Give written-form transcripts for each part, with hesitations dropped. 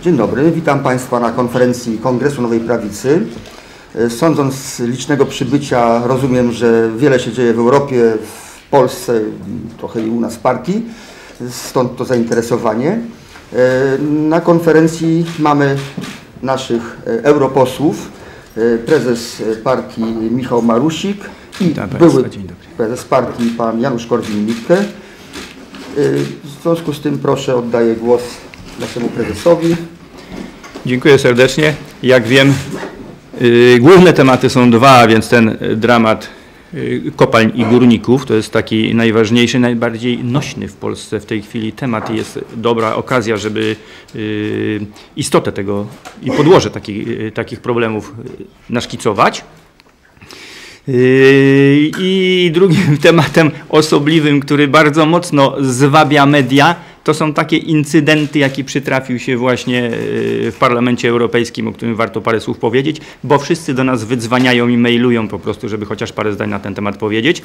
Dzień dobry, witam Państwa na konferencji Kongresu Nowej Prawicy. Sądząc z licznego przybycia, rozumiem, że wiele się dzieje w Europie, w Polsce, trochę i u nas w partii, stąd to zainteresowanie. Na konferencji mamy naszych europosłów, prezes partii Michał Marusik i były prezes partii pan Janusz Korwin-Mikke. W związku z tym proszę, oddaję głos naszemu prezesowi. Dziękuję serdecznie. Jak wiem, główne tematy są dwa, a więc ten dramat kopalń i górników, to jest taki najważniejszy, najbardziej nośny w Polsce w tej chwili temat i jest dobra okazja, żeby istotę tego i podłoże takich problemów naszkicować. I drugim tematem osobliwym, który bardzo mocno zwabia media, to są takie incydenty, jaki przytrafił się właśnie w Parlamencie Europejskim, o którym warto parę słów powiedzieć, bo wszyscy do nas wydzwaniają i mailują po prostu, żeby chociaż parę zdań na ten temat powiedzieć.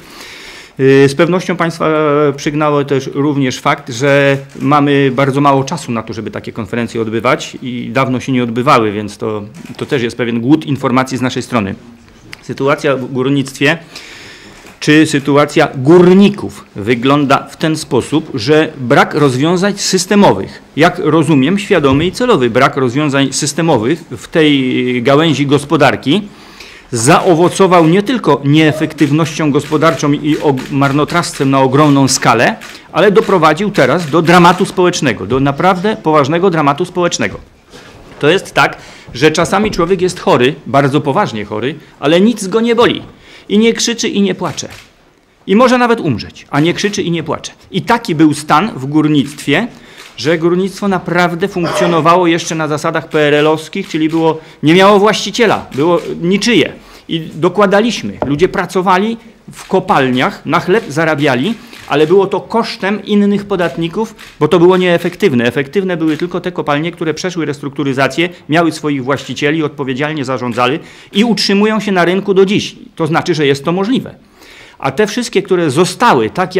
Z pewnością Państwa przygnało też również fakt, że mamy bardzo mało czasu na to, żeby takie konferencje odbywać i dawno się nie odbywały, więc to też jest pewien głód informacji z naszej strony. Sytuacja w górnictwie, czy sytuacja górników wygląda w ten sposób, że brak rozwiązań systemowych, jak rozumiem, świadomy i celowy brak rozwiązań systemowych w tej gałęzi gospodarki zaowocował nie tylko nieefektywnością gospodarczą i marnotrawstwem na ogromną skalę, ale doprowadził teraz do dramatu społecznego, do naprawdę poważnego dramatu społecznego. To jest tak, że czasami człowiek jest chory, bardzo poważnie chory, ale nic go nie boli. I nie krzyczy i nie płacze. I może nawet umrzeć, a nie krzyczy i nie płacze. I taki był stan w górnictwie, że górnictwo naprawdę funkcjonowało jeszcze na zasadach PRL-owskich, czyli nie miało właściciela, było niczyje. I dokładaliśmy. Ludzie pracowali w kopalniach, na chleb zarabiali, ale było to kosztem innych podatników, bo to było nieefektywne. Efektywne były tylko te kopalnie, które przeszły restrukturyzację, miały swoich właścicieli, odpowiedzialnie zarządzali i utrzymują się na rynku do dziś. To znaczy, że jest to możliwe. A te wszystkie, które zostały, tak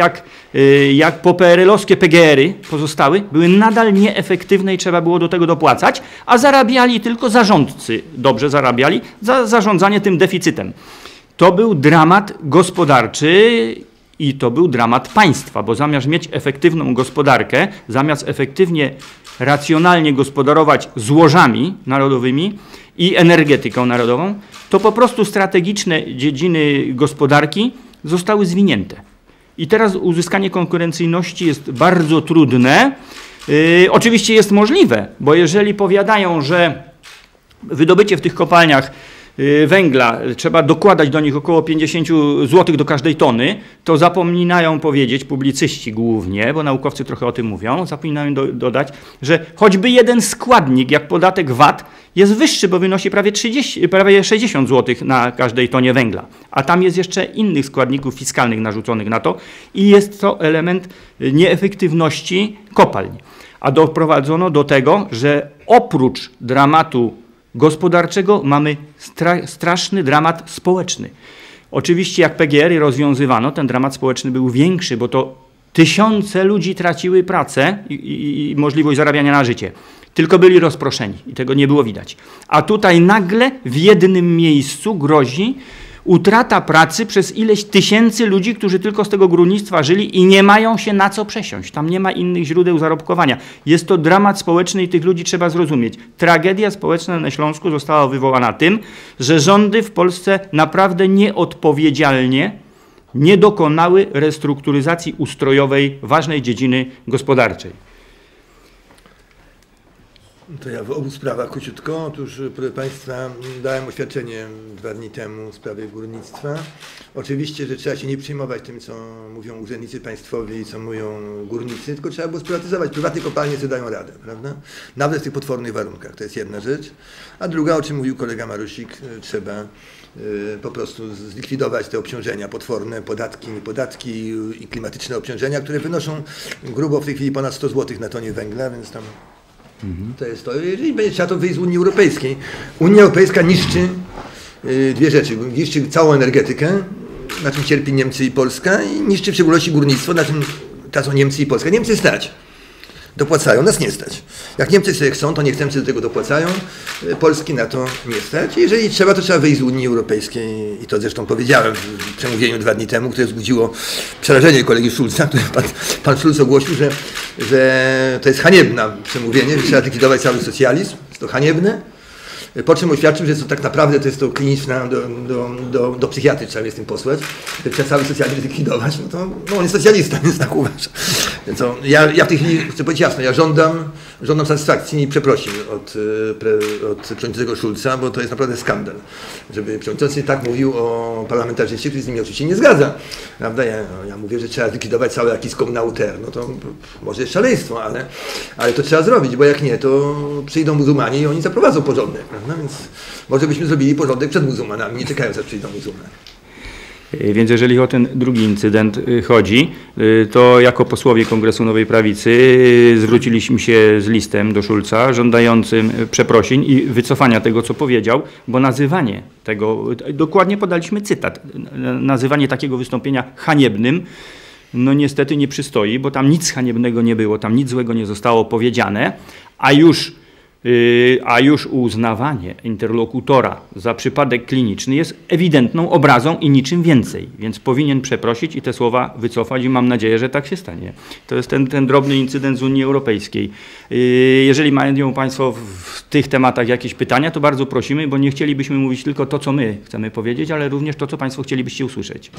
jak po PRL-owskie PGR-y pozostały, były nadal nieefektywne i trzeba było do tego dopłacać, a zarabiali tylko zarządcy, dobrze zarabiali, za zarządzanie tym deficytem. To był dramat gospodarczy i to był dramat państwa, bo zamiast mieć efektywną gospodarkę, zamiast efektywnie, racjonalnie gospodarować złożami narodowymi i energetyką narodową, to po prostu strategiczne dziedziny gospodarki zostały zwinięte. I teraz uzyskanie konkurencyjności jest bardzo trudne. Oczywiście jest możliwe, bo jeżeli powiadają, że wydobycie w tych kopalniach węgla, trzeba dokładać do nich około 50 zł do każdej tony, to zapominają powiedzieć, publicyści głównie, bo naukowcy trochę o tym mówią, zapominają dodać, że choćby jeden składnik, jak podatek VAT, jest wyższy, bo wynosi prawie 60 zł na każdej tonie węgla. A tam jest jeszcze innych składników fiskalnych narzuconych na to i jest to element nieefektywności kopalń. A doprowadzono do tego, że oprócz dramatu gospodarczego mamy straszny dramat społeczny. Oczywiście jak PGR-y rozwiązywano, ten dramat społeczny był większy, bo to tysiące ludzi traciły pracę i możliwość zarabiania na życie. Tylko byli rozproszeni i tego nie było widać. A tutaj nagle w jednym miejscu grozi utrata pracy przez ileś tysięcy ludzi, którzy tylko z tego górnictwa żyli i nie mają się na co przesiąść. Tam nie ma innych źródeł zarobkowania. Jest to dramat społeczny i tych ludzi trzeba zrozumieć. Tragedia społeczna na Śląsku została wywołana tym, że rządy w Polsce naprawdę nieodpowiedzialnie nie dokonały restrukturyzacji ustrojowej ważnej dziedziny gospodarczej. To ja w obu sprawach króciutko. Otóż, proszę Państwa, dałem oświadczenie 2 dni temu w sprawie górnictwa. Oczywiście, że trzeba się nie przejmować tym, co mówią urzędnicy państwowi i co mówią górnicy, tylko trzeba było sprywatyzować. Prywatne kopalnie sobie dają radę, prawda? Nawet w tych potwornych warunkach. To jest jedna rzecz. A druga, o czym mówił kolega Marusik, trzeba po prostu zlikwidować te obciążenia potworne, podatki, niepodatki i klimatyczne obciążenia, które wynoszą grubo w tej chwili ponad 100 zł na tonie węgla, więc tam to jest to. Jeżeli będzie trzeba to wyjść z Unii Europejskiej. Unia Europejska niszczy dwie rzeczy. Niszczy całą energetykę, na czym cierpi Niemcy i Polska, i niszczy w szczególności górnictwo, na czym tracą Niemcy i Polska. Niemcy stać. Dopłacają, nas nie stać. Jak Niemcy sobie chcą, to Niemcy do tego dopłacają, Polski na to nie stać. Jeżeli trzeba, to trzeba wyjść z Unii Europejskiej i to zresztą powiedziałem w przemówieniu 2 dni temu, które wzbudziło przerażenie kolegi Schulza, który pan Schulz ogłosił, że to jest haniebne przemówienie, że trzeba likwidować cały socjalizm, jest to haniebne. Po czym oświadczył, że tak naprawdę to jest to kliniczna do psychiatry trzeba mnie z tym posłać, że trzeba cały socjalizm likwidować, no on jest socjalista, więc tak uważa. Więc ja w tej chwili chcę powiedzieć jasno, ja żądam satysfakcji i przeprosin od przewodniczącego Schulza, bo to jest naprawdę skandal, żeby przewodniczący tak mówił o parlamentarzyście, który z nimi oczywiście nie zgadza. Prawda? Ja mówię, że trzeba zlikwidować cały jakiś komnauter, no to może jest szaleństwo, ale to trzeba zrobić, bo jak nie, to przyjdą muzułmanie i oni zaprowadzą porządek. No więc może byśmy zrobili porządek przed muzułmanami, nie czekając aż przyjdą muzułmanie. Więc jeżeli o ten drugi incydent chodzi, to jako posłowie Kongresu Nowej Prawicy zwróciliśmy się z listem do Schulza żądającym przeprosin i wycofania tego, co powiedział, bo nazywanie tego, dokładnie podaliśmy cytat, nazywanie takiego wystąpienia haniebnym, no niestety nie przystoi, bo tam nic haniebnego nie było, tam nic złego nie zostało powiedziane, a już uznawanie interlokutora za przypadek kliniczny jest ewidentną obrazą i niczym więcej, więc powinien przeprosić i te słowa wycofać i mam nadzieję, że tak się stanie. To jest ten drobny incydent z Unii Europejskiej. Jeżeli mają Państwo w tych tematach jakieś pytania, to bardzo prosimy, bo nie chcielibyśmy mówić tylko to, co my chcemy powiedzieć, ale również to, co Państwo chcielibyście usłyszeć.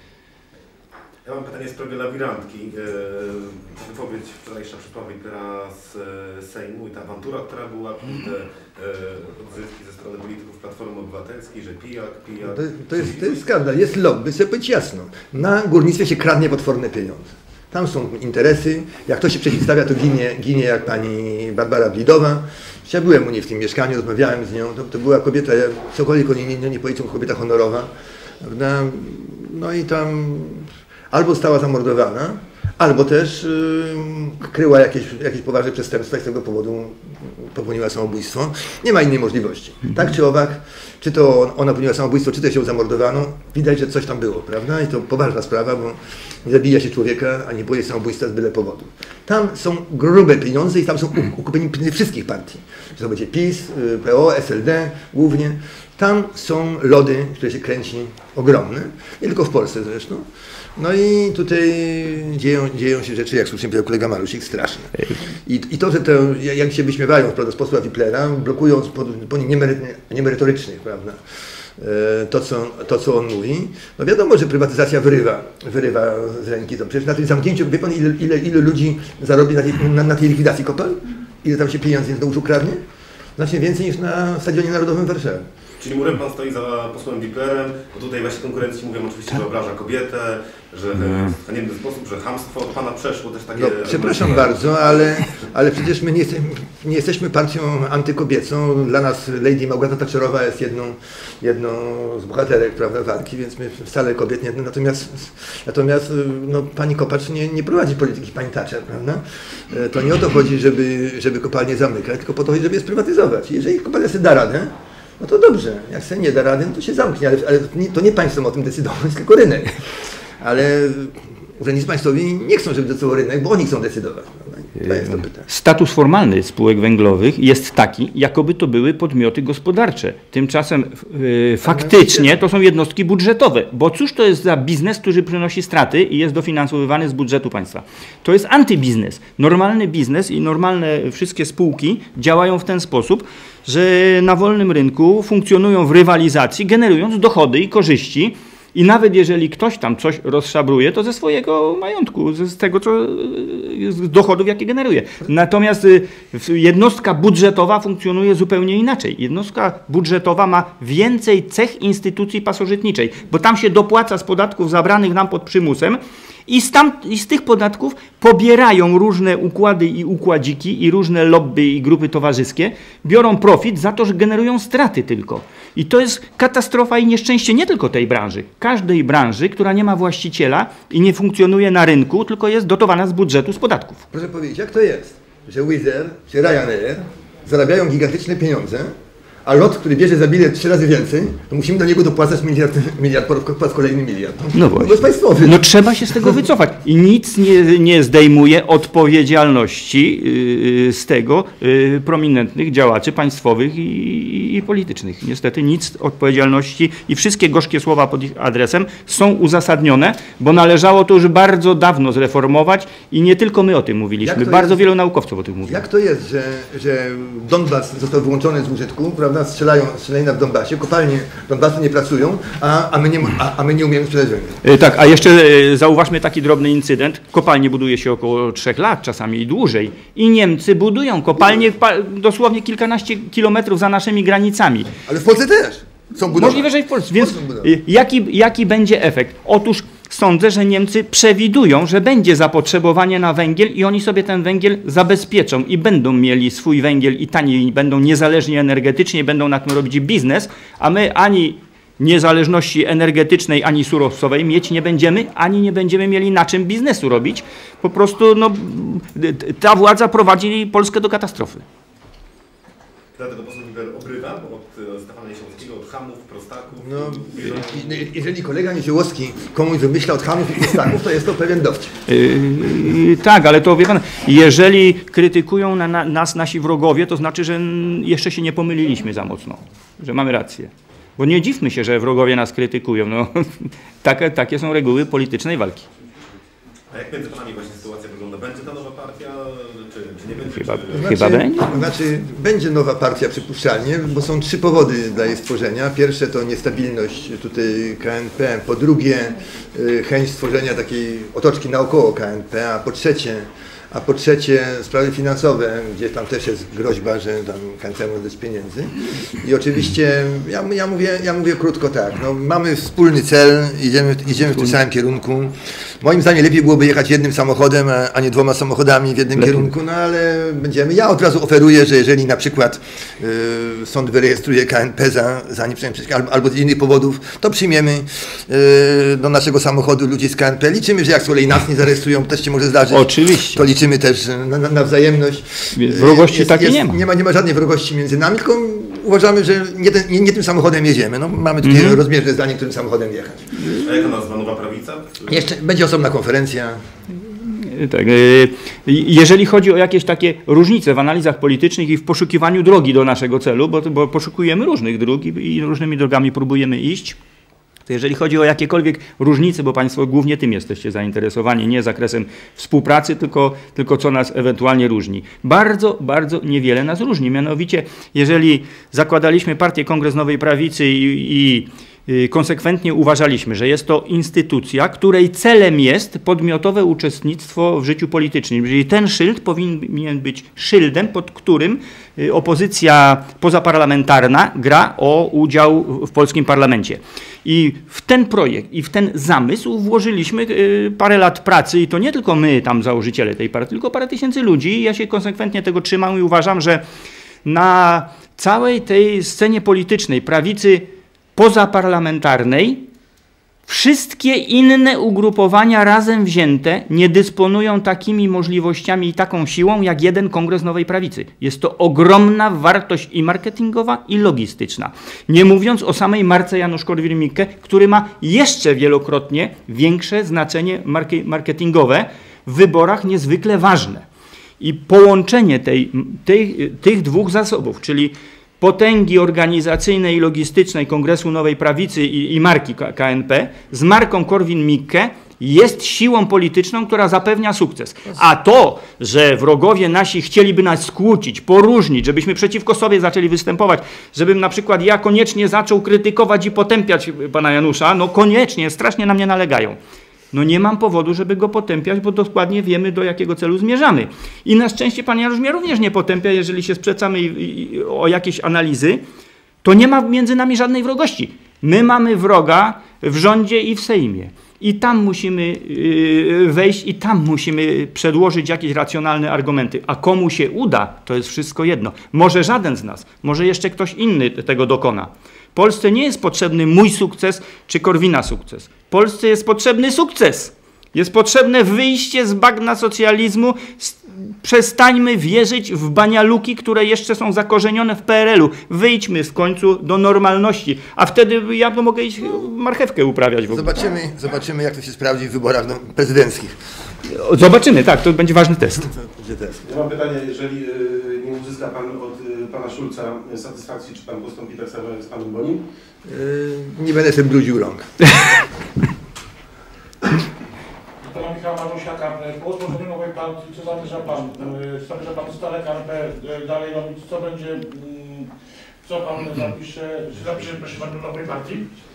Ja mam pytanie w sprawie lawirantki. Wypowiedź wczorajsza przez Pawła Wiplera z Sejmu i ta awantura, która była, te odzyski ze strony polityków Platformy Obywatelskiej, że pijak. To jest skandal, jest lobby, chcę powiedzieć jasno. Na górnictwie się kradnie potworne pieniądze. Tam są interesy, jak ktoś się przeciwstawia, to ginie jak pani Barbara Blidowa. Ja byłem u niej w tym mieszkaniu, rozmawiałem z nią, to była kobieta, cokolwiek oni nie powiedzą, kobieta honorowa. Prawda? No i tam albo została zamordowana, albo też kryła jakieś poważne przestępstwa i z tego powodu popełniła samobójstwo. Nie ma innej możliwości. Tak czy owak, czy to ona popełniła samobójstwo, czy też ją zamordowano, widać, że coś tam było, prawda? I to poważna sprawa, bo nie zabija się człowieka, a nie boje samobójstwa z byle powodu. Tam są grube pieniądze i tam są ukupieni pieniądze wszystkich partii. Czy to będzie PiS, PO, SLD głównie. Tam są lody, które się kręci ogromne, nie tylko w Polsce zresztą. No i tutaj dzieją się rzeczy, jak słusznie powiedział kolega Marusik, straszne. I to, że jak się wyśmiewają z posła Wiplera, blokując po niemerytorycznych, prawda, to, co on mówi, no wiadomo, że prywatyzacja wyrywa z ręki. To przecież na tym zamknięciu, wie pan, ile ludzi zarobi na tej likwidacji kopalń? Ile tam się pieniędzy do usług kradnie? Znacznie więcej niż na Stadionie Narodowym w Warszawie. Czyli murem pan stoi za posłem Wiplerem, bo tutaj właśnie konkurencji mówią oczywiście, że obraża kobietę, że w haniebny sposób, że chamstwo od pana przeszło też takie... No, przepraszam bardzo, ale przecież my nie jesteśmy partią antykobiecą. Dla nas Lady Małgorzata Thatcherowa jest jedną z bohaterek, prawda, walki, więc my wcale kobiet nie... Natomiast no, pani Kopacz nie prowadzi polityki pani Thatcher, prawda? To nie o to chodzi, żeby kopalnię zamykać, tylko po to chodzi, żeby je sprywatyzować. Jeżeli kopalnia sobie da radę, no to dobrze, jak sobie nie da rady, no to się zamknie, ale to nie państwo ma o tym decydować, tylko rynek. Ale urzędnicy państwowi nie chcą, żeby decydował rynek, bo oni chcą decydować. To jest to pytanie. Status formalny spółek węglowych jest taki, jakoby to były podmioty gospodarcze. Tymczasem faktycznie to są jednostki budżetowe, bo cóż to jest za biznes, który przynosi straty i jest dofinansowywany z budżetu państwa? To jest antybiznes. Normalny biznes i normalne wszystkie spółki działają w ten sposób, że na wolnym rynku funkcjonują w rywalizacji, generując dochody i korzyści. I nawet jeżeli ktoś tam coś rozszabruje, to ze swojego majątku, z tego, z dochodów, jakie generuje. Natomiast jednostka budżetowa funkcjonuje zupełnie inaczej. Jednostka budżetowa ma więcej cech instytucji pasożytniczej, bo tam się dopłaca z podatków zabranych nam pod przymusem i z tych podatków pobierają różne układy i układziki i różne lobby i grupy towarzyskie, biorą profit za to, że generują straty tylko. I to jest katastrofa i nieszczęście nie tylko tej branży. Każdej branży, która nie ma właściciela i nie funkcjonuje na rynku, tylko jest dotowana z budżetu, z podatków. Proszę powiedzieć, jak to jest, że Wizz Air czy Ryanair zarabiają gigantyczne pieniądze, a lot, który bierze za bilet 3 razy więcej, to musimy do niego dopłacać miliard po raz kolejny miliard. No właśnie. To jest państwowy. No trzeba się z tego wycofać. I nic nie zdejmuje odpowiedzialności z tego prominentnych działaczy państwowych i politycznych. Niestety nic odpowiedzialności i wszystkie gorzkie słowa pod ich adresem są uzasadnione, bo należało to już bardzo dawno zreformować i nie tylko my o tym mówiliśmy. Bardzo wielu naukowców o tym mówi. Jak to jest, że Donbas został wyłączony z użytku, prawda? Strzelania w Donbasie, kopalnie Donbasu nie pracują, a my nie umiemy sprzedać węgla. Tak, a jeszcze zauważmy taki drobny incydent. Kopalnie buduje się około 3 lat, czasami i dłużej. I Niemcy budują kopalnie dosłownie kilkanaście kilometrów za naszymi granicami. Ale w Polsce też są budowane. Możliwe, że i w Polsce. Więc jaki będzie efekt? Otóż sądzę, że Niemcy przewidują, że będzie zapotrzebowanie na węgiel i oni sobie ten węgiel zabezpieczą i będą mieli swój węgiel i taniej, będą niezależni energetycznie, będą na tym robić biznes, a my ani niezależności energetycznej, ani surowcowej mieć nie będziemy, ani nie będziemy mieli na czym biznesu robić. Po prostu no, ta władza prowadzi Polskę do katastrofy. Dlatego poseł Niber obrywa od Stefana Niesiołowskiego, od chamów, prostaków. No, jeżeli kolega Niesiołowski komuś wymyśla od chamów i prostaków, to jest to pewien dowcip. Tak, ale to wie pan, jeżeli krytykują nas nasi wrogowie, to znaczy, że jeszcze się nie pomyliliśmy za mocno, że mamy rację. Bo nie dziwmy się, że wrogowie nas krytykują. No, takie są reguły politycznej walki. A jak między panami właśnie sytuacja wygląda? Będzie ta nowa partia, czy nie będzie? Chyba będzie. Znaczy, będzie nowa partia przypuszczalnie, bo są 3 powody dla jej stworzenia. Pierwsze to niestabilność tutaj KNP, po drugie chęć stworzenia takiej otoczki naokoło KNP, a po trzecie sprawy finansowe, gdzie tam też jest groźba, że tam KNP może dać pieniędzy. I oczywiście ja mówię krótko tak, no, mamy wspólny cel, idziemy w tym samym kierunku. Moim zdaniem lepiej byłoby jechać jednym samochodem, a nie 2 samochodami w jednym kierunku, no ale będziemy. Ja od razu oferuję, że jeżeli na przykład sąd wyrejestruje KNP za nieprzejęcie albo z innych powodów, to przyjmiemy do naszego samochodu ludzi z KNP. Liczymy, że jak z kolei nas nie zarejestrują, też się może zdarzyć. Oczywiście. To liczymy też na wzajemność. Wrogości takiej nie ma. Nie ma żadnej wrogości między nami, tylko uważamy, że nie tym samochodem jedziemy. No, mamy tutaj rozbieżne zdanie, którym samochodem jechać. A jaka nazwa? Nowa Prawica? Jeszcze będzie osobna konferencja. Tak. Jeżeli chodzi o jakieś takie różnice w analizach politycznych i w poszukiwaniu drogi do naszego celu, bo poszukujemy różnych dróg i różnymi drogami próbujemy iść, to jeżeli chodzi o jakiekolwiek różnice, bo Państwo głównie tym jesteście zainteresowani, nie zakresem współpracy, tylko co nas ewentualnie różni. Bardzo, bardzo niewiele nas różni. Mianowicie, jeżeli zakładaliśmy partię Kongres Nowej Prawicy i konsekwentnie uważaliśmy, że jest to instytucja, której celem jest podmiotowe uczestnictwo w życiu politycznym. Czyli ten szyld powinien być szyldem, pod którym opozycja pozaparlamentarna gra o udział w polskim parlamencie. I w ten projekt i w ten zamysł włożyliśmy parę lat pracy i to nie tylko my, tam założyciele tej partii, tylko parę tysięcy ludzi. Ja się konsekwentnie tego trzymam i uważam, że na całej tej scenie politycznej prawicy pozaparlamentarnej wszystkie inne ugrupowania razem wzięte nie dysponują takimi możliwościami i taką siłą jak jeden Kongres Nowej Prawicy. Jest to ogromna wartość i marketingowa, i logistyczna. Nie mówiąc o samej marce Janusz Korwin-Mikke, który ma jeszcze wielokrotnie większe znaczenie marketingowe w wyborach niezwykle ważne. I połączenie tych 2 zasobów, czyli potęgi organizacyjnej i logistycznej Kongresu Nowej Prawicy i marki KNP z marką Korwin-Mikke jest siłą polityczną, która zapewnia sukces. A to, że wrogowie nasi chcieliby nas skłócić, poróżnić, żebyśmy przeciwko sobie zaczęli występować, żebym na przykład ja koniecznie zaczął krytykować i potępiać pana Janusza, no koniecznie, strasznie na mnie nalegają. No nie mam powodu, żeby go potępiać, bo dokładnie wiemy, do jakiego celu zmierzamy. I na szczęście pan Janusz mnie również nie potępia, jeżeli się sprzeczamy o jakieś analizy, to nie ma między nami żadnej wrogości. My mamy wroga w rządzie i w Sejmie. I tam musimy wejść i tam musimy przedłożyć jakieś racjonalne argumenty. A komu się uda, to jest wszystko jedno. Może żaden z nas, może jeszcze ktoś inny tego dokona. Polsce nie jest potrzebny mój sukces czy Korwina sukces. Polsce jest potrzebny sukces. Jest potrzebne wyjście z bagna socjalizmu, Przestańmy wierzyć w banialuki, które jeszcze są zakorzenione w PRL-u. Wyjdźmy w końcu do normalności, a wtedy ja to mogę iść marchewkę uprawiać w ogóle. Zobaczymy, jak to się sprawdzi w wyborach prezydenckich. Zobaczymy, tak, to będzie ważny test. Ja mam pytanie, jeżeli nie uzyska Pan od Pana Schulza satysfakcji, czy Pan postąpi tak samo jak z Panem Bonim? Nie będę sobie brudził rąk. Pana Michała Marusiaka, po utworzeniu nowej partii, co zamierza Pan? Zamierza Pan stale KNP dalej robić? Co będzie, co Pan zapisze proszę Pan do nowej partii?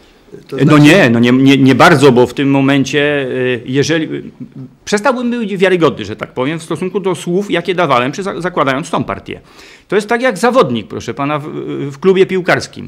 To znaczy... No nie bardzo, bo w tym momencie, jeżeli przestałbym być wiarygodny, że tak powiem, w stosunku do słów, jakie dawałem, zakładając tą partię. To jest tak jak zawodnik, proszę pana, w klubie piłkarskim.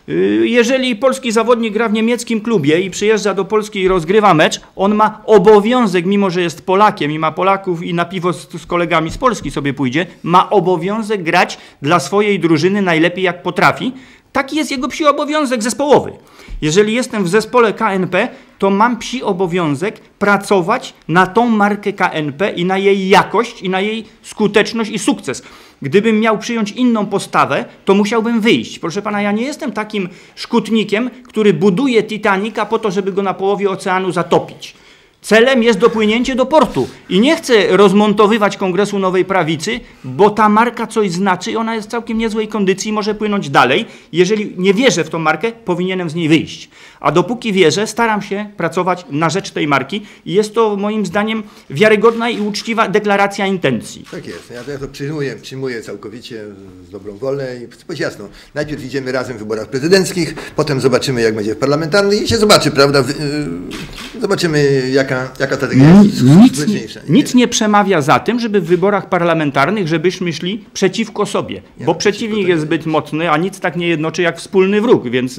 Jeżeli polski zawodnik gra w niemieckim klubie i przyjeżdża do Polski i rozgrywa mecz, on ma obowiązek, mimo że jest Polakiem i ma Polaków i na piwo z kolegami z Polski sobie pójdzie, ma obowiązek grać dla swojej drużyny najlepiej jak potrafi. Taki jest jego psi obowiązek zespołowy. Jeżeli jestem w zespole KNP, to mam psi obowiązek pracować na tą markę KNP i na jej jakość, i na jej skuteczność i sukces. Gdybym miał przyjąć inną postawę, to musiałbym wyjść. Proszę pana, ja nie jestem takim szkutnikiem, który buduje Titanica po to, żeby go na połowie oceanu zatopić. Celem jest dopłynięcie do portu i nie chcę rozmontowywać Kongresu Nowej Prawicy, bo ta marka coś znaczy i ona jest w całkiem niezłej kondycji i może płynąć dalej. Jeżeli nie wierzę w tą markę, powinienem z niej wyjść. A dopóki wierzę, staram się pracować na rzecz tej marki i jest to moim zdaniem wiarygodna i uczciwa deklaracja intencji. Tak jest, ja to przyjmuję całkowicie z dobrą wolę i być jasno, najpierw idziemy razem w wyborach prezydenckich, potem zobaczymy, jak będzie w parlamentarnych i się zobaczy, prawda, zobaczymy, jaka strategia jest skuteczniejsza. Nic nie przemawia za tym, żeby w wyborach parlamentarnych, żebyśmy szli przeciwko sobie, bo przeciwnik jest zbyt mocny, a nic tak nie jednoczy jak wspólny wróg, więc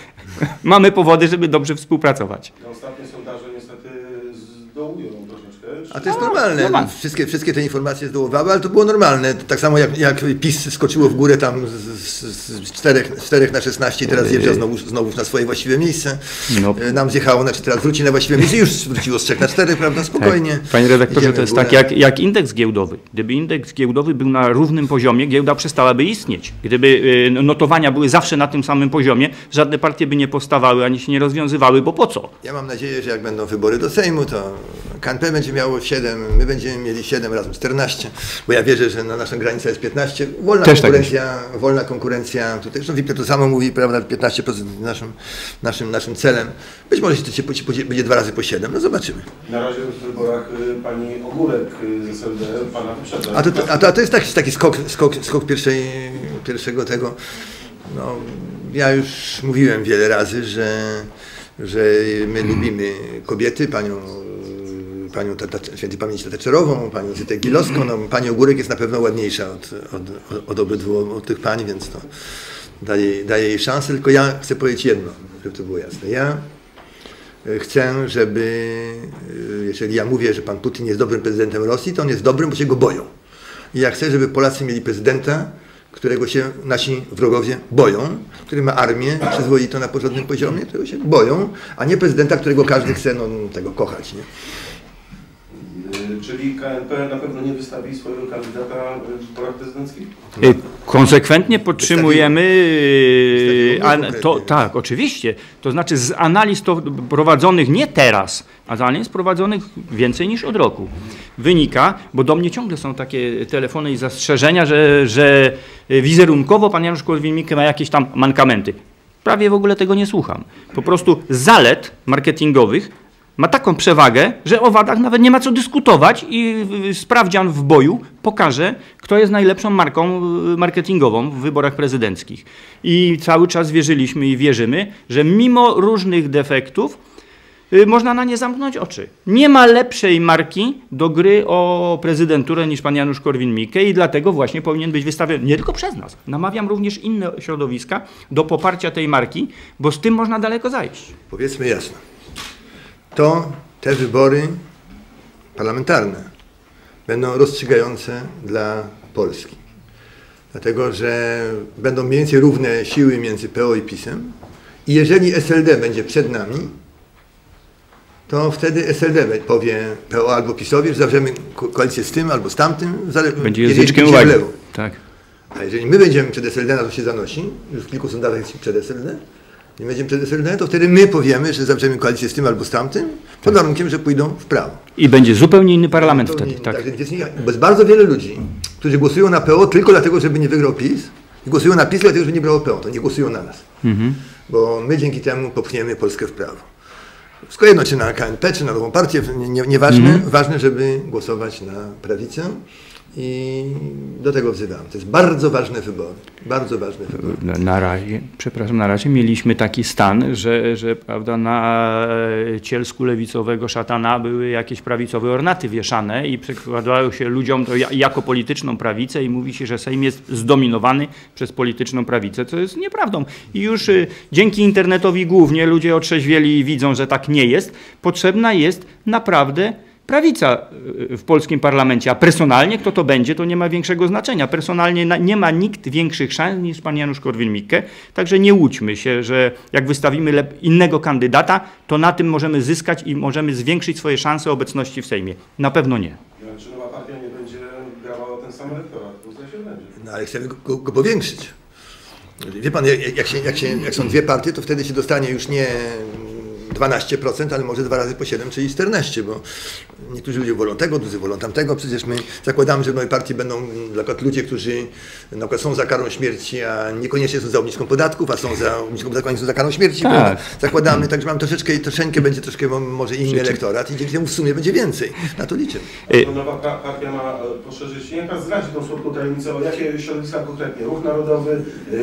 mamy powody, żeby dobrze współpracować. Ostatnie sondaże niestety zdołują troszeczkę. A to jest normalne. Wszystkie te informacje zdołowały, ale to było normalne. Tak samo jak PiS skoczyło w górę tam z 4 na 16 i teraz zjeżdża znowu na swoje właściwe miejsce. No. Nam zjechało, znaczy teraz wróci na właściwe miejsce, już wróciło z 3 na 4, prawda, spokojnie. Tak. Panie redaktorze, to jest tak jak indeks giełdowy. Gdyby indeks giełdowy był na równym poziomie, giełda przestałaby istnieć. Gdyby notowania były zawsze na tym samym poziomie, żadne partie by nie powstawały, ani się nie rozwiązywały, bo po co? Ja mam nadzieję, że jak będą wybory do Sejmu, to KNP będzie miało 7, my będziemy mieli 7 razem 14, bo ja wierzę, że na naszą granicę jest 15. Wolna konkurencja, tutaj zresztą Wiktor to samo mówi, prawda, 15% naszym celem. Być może będzie 2 razy po 7, no zobaczymy. Na razie w wyborach pani Ogórek z SLD pana wyprzedza. A to jest taki skok pierwszego tego, no ja już mówiłem wiele razy, że my lubimy kobiety, panią świętej pamięci Thatcherową, panią Zytę Gilowską, no, pani Ogórek jest na pewno ładniejsza od obydwu tych pań, więc to daje jej szansę, tylko ja chcę powiedzieć jedno, żeby to było jasne. Ja chcę, żeby, jeżeli ja mówię, że pan Putin jest dobrym prezydentem Rosji, to on jest dobrym, bo się go boją. I ja chcę, żeby Polacy mieli prezydenta, którego się nasi wrogowie boją, który ma armię przyzwoitą na porządnym poziomie, którego się boją, a nie prezydenta, którego każdy chce tego kochać. Nie? Czyli KNP na pewno nie wystawi swojego kandydata w wyborach prezydenckich? Konsekwentnie podtrzymujemy, tak, oczywiście. To znaczy z analiz prowadzonych nie teraz, a z analiz prowadzonych więcej niż od roku. Wynika, bo do mnie ciągle są takie telefony i zastrzeżenia, że wizerunkowo pan Janusz Korwin-Mikke ma jakieś tam mankamenty. Prawie w ogóle tego nie słucham. Po prostu zalet marketingowych ma taką przewagę, że o wadach nawet nie ma co dyskutować i sprawdzian w boju pokaże, kto jest najlepszą marką marketingową w wyborach prezydenckich. I cały czas wierzyliśmy i wierzymy, że mimo różnych defektów można na nie zamknąć oczy. Nie ma lepszej marki do gry o prezydenturę niż pan Janusz Korwin-Mikke i dlatego właśnie powinien być wystawiony nie tylko przez nas. Namawiam również inne środowiska do poparcia tej marki, bo z tym można daleko zajść. Powiedzmy jasno. Te wybory parlamentarne będą rozstrzygające dla Polski. Dlatego, że będą mniej więcej równe siły między PO i PiS-em i jeżeli SLD będzie przed nami, to wtedy SLD powie PO albo PiS-owi, że zawrzemy koalicję z tym albo z tamtym. Będzie języczkiem uwagi. Tak. A jeżeli my będziemy przed SLD, na to się zanosi, już w kilku sondażach jest przed SLD, nie będziemy przed SLD, to wtedy my powiemy, że zawrzemy koalicję z tym albo z tamtym, pod warunkiem, że pójdą w prawo. I będzie zupełnie inny parlament wtedy. Tak. Bo jest bardzo wiele ludzi, którzy głosują na PO tylko dlatego, żeby nie wygrał PiS i głosują na PiS dlatego, że nie brało PO, to nie głosują na nas. Bo my dzięki temu popchniemy Polskę w prawo. Wszystko jedno, czy na KNP, czy na nową partię, nieważne. Ważne, żeby głosować na prawicę i do tego wzywam. To jest bardzo ważny wybór. Bardzo ważny wybór. Na razie mieliśmy taki stan, że prawda, na cielsku lewicowego szatana były jakieś prawicowe ornaty wieszane i przekładało się ludziom to jako polityczną prawicę i mówi się, że Sejm jest zdominowany przez polityczną prawicę, co jest nieprawdą. I już dzięki internetowi głównie ludzie otrzeźwieli i widzą, że tak nie jest. Potrzebna jest naprawdę prawica w polskim parlamencie, a personalnie kto to będzie, to nie ma większego znaczenia. Personalnie nie ma nikt większych szans niż pan Janusz Korwin-Mikke, także nie łudźmy się, że jak wystawimy innego kandydata, to na tym możemy zyskać i możemy zwiększyć swoje szanse obecności w Sejmie. Na pewno nie. Czy nowa partia nie będzie grała ten sam elektorat? To zdaje się będzie. No ale chcemy go powiększyć. Wie pan, jak są dwie partie, to wtedy się dostanie już nie 12%, ale może 2 razy po 7, czyli 14, bo niektórzy ludzie wolą tego, drudzy wolą tamtego. Przecież my zakładamy, że w nowej partii będą na przykład ludzie, którzy na przykład są za karą śmierci, a niekoniecznie są za obniżką podatków, a są za obniżką podatków, a nie są za karą śmierci. Tak. Zakładamy, także mam troszeczkę będzie troszkę może inny elektorat i dzięki temu w sumie będzie więcej. Na to liczę. Nowa partia ma poszerzyć, nie pan zdradzi tą słodką tajemnicę, o jakie środowiska konkretnie? Ruch Narodowy?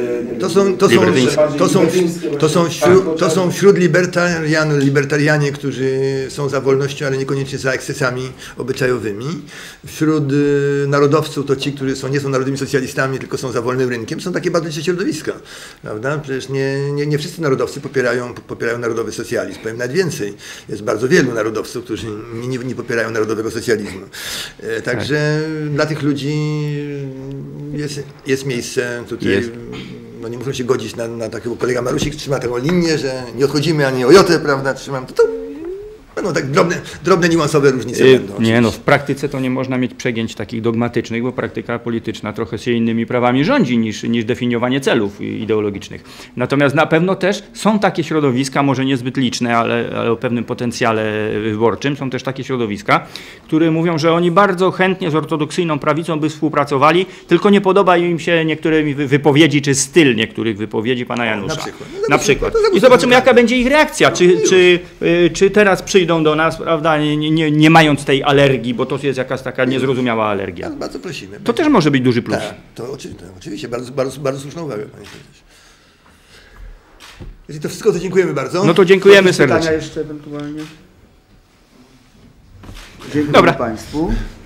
To są wśród libertarianie, którzy są za wolnością, ale niekoniecznie za ekscesami obyczajowymi. Wśród narodowców to ci, którzy nie są narodowymi socjalistami, tylko są za wolnym rynkiem. Są takie bardzo liczne środowiska, prawda? Przecież nie wszyscy narodowcy popierają narodowy socjalizm. Powiem nawet więcej. Jest bardzo wielu narodowców, którzy nie popierają narodowego socjalizmu. Także dla tych ludzi jest miejsce tutaj. No nie muszą się godzić na takiego kolega Marusik trzyma taką linię, że nie odchodzimy ani o jotę, prawda, trzymam, to będą tak drobne niuansowe różnice będą. Nie, no w praktyce to nie można mieć przegięć takich dogmatycznych, bo praktyka polityczna trochę się innymi prawami rządzi niż definiowanie celów ideologicznych. Natomiast na pewno też są takie środowiska, może niezbyt liczne, ale o pewnym potencjale wyborczym, są też takie środowiska, które mówią, że oni bardzo chętnie z ortodoksyjną prawicą by współpracowali, tylko nie podoba im się niektóre wypowiedzi, czy styl niektórych wypowiedzi pana Janusza. Na przykład. I zobaczymy, jaka będzie ich reakcja, czy teraz przyjdą do nas, prawda, nie mając tej alergii, bo to jest jakaś taka niezrozumiała alergia. Bardzo prosimy. To też może być duży plus. Tak, to oczywiście, bardzo słuszną uwagę, panie prezesie. Jeżeli to wszystko, to dziękujemy bardzo. No to dziękujemy serdecznie. Pytania jeszcze ewentualnie? Dziękuję Państwu.